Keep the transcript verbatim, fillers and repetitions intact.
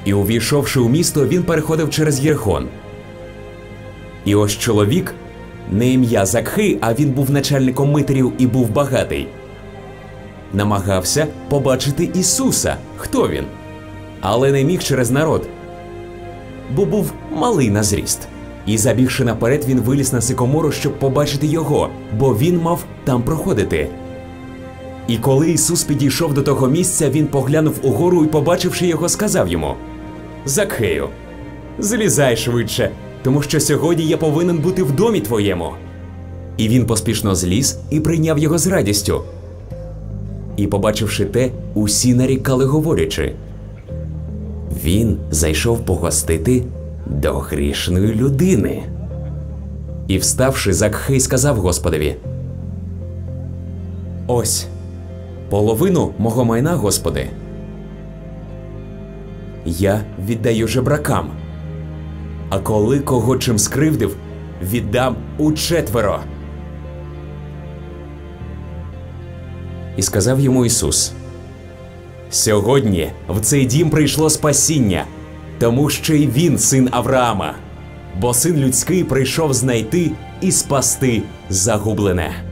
І, увійшовши у місто, він переходив через Єрихон. І ось чоловік, не ім'я Закхей, а він був начальником митарів і був багатий, намагався побачити Ісуса, хто він, але не міг через народ, бо був малий на зріст. І, забігши наперед, він виліз на сикомору, щоб побачити його, бо він мав там проходити. І коли Ісус підійшов до того місця, він поглянув угору і, побачивши його, сказав йому: «Закхею, злізай швидше, тому що сьогодні я повинен бути в домі твоєму». І він поспішно зліз і прийняв його з радістю. І, побачивши те, усі нарікали, говорячи: «Він зайшов погостити до грішної людини». І, вставши, Закхей сказав Господові: «Ось, половину мого майна, Господи, я віддаю жебракам, а коли кого чим скривдив, віддам учетверо». І сказав йому Ісус: «Сьогодні в цей дім прийшло спасіння, тому що й він син Авраама, бо Син людський прийшов знайти і спасти загублене».